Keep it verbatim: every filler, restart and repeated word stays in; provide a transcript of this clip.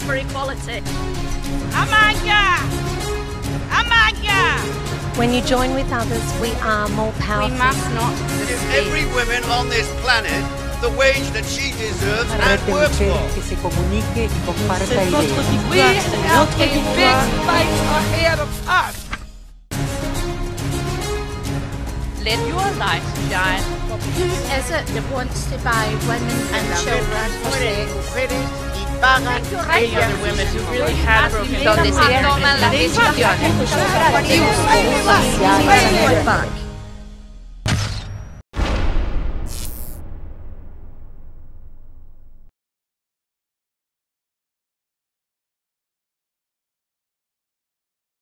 for equality. Amaya! Amaya! When you join with others, we are more powerful. We must not give every woman on this planet the wage that she deserves and works for. Que se comunique y comparta ideas. We have a big fight ahead of us. Let your light shine. Who is it that wants to buy women and children for sex? Any other women who really have broken donde se toman las decisiones.